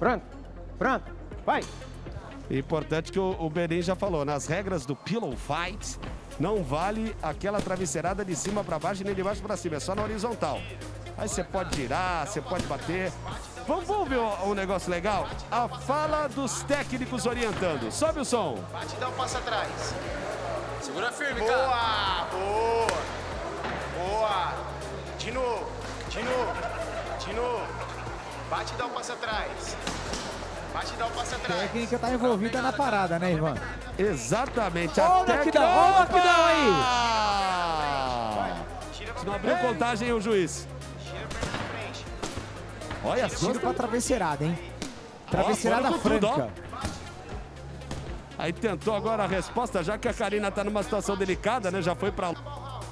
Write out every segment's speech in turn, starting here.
Pronto. Pronto. Vai. Importante que o Berim já falou, nas regras do Pillow Fight, não vale aquela travesseirada de cima para baixo e nem de baixo para cima, é só na horizontal. Aí você pode girar, você pode bater. Vamos ver um negócio legal? A fala dos técnicos orientando. Sobe o som. Bate e dá um passo atrás. Segura firme, cara. Boa, boa. Boa. De novo, de novo, de novo. Bate e dá um passo atrás. Bate e dá um passo A atrás. técnica tá envolvida na parada, né, Ivan? Exatamente. Ó o knockdown, ó o knockdown aí. Se não abriu contagem, o juiz. Olha só. Tiro pra travesseirada, hein? Travesseirada franca. Aí tentou agora a resposta, já que a Karina tá numa situação delicada, né? Já foi pra... Na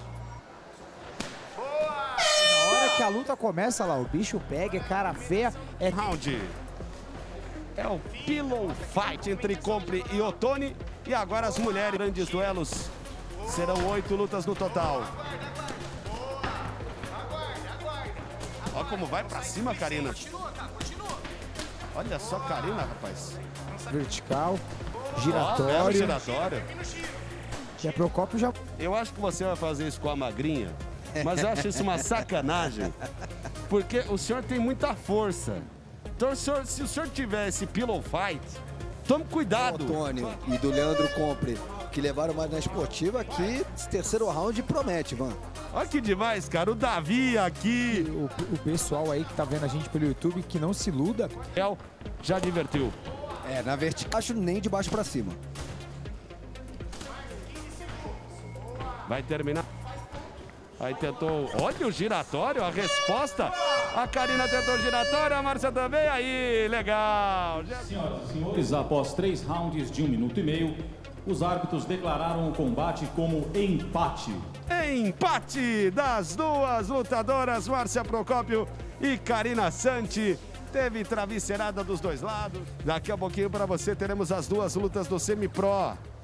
hora que a luta começa lá, o bicho pega, é cara feia. É round. É o Pillow Fight entre Compre e Ottoni. E agora as mulheres, grandes duelos. Serão 8 lutas no total. Olha como vai pra cima, Karina. Olha só, Karina, rapaz. vertical, Belo giratório. giratório. E a Procópio já... Eu acho que você vai fazer isso com a magrinha, mas eu acho isso uma sacanagem, porque o senhor tem muita força. Então, se o senhor tiver esse pillow fight, tome cuidado. O Tony e do Leandro Compre, que levaram mais na esportiva aqui, esse terceiro round promete, Ivan. Olha que demais, cara. O Davi aqui. O pessoal aí que tá vendo a gente pelo YouTube, que não se iluda. Já divertiu. É, na vertical, acho nem de baixo pra cima. Vai terminar. Aí tentou. Olha o giratório, a resposta. A Karina tentou giratório, a Márcia também. Aí, legal. Senhoras e senhores, após 3 rounds de 1 minuto e meio, os árbitros declararam o combate como empate. Empate das duas lutadoras, Márcia Procópio e Karina Santi. Teve travesseirada dos dois lados. Daqui a pouquinho para você teremos as duas lutas do Semi-Pro.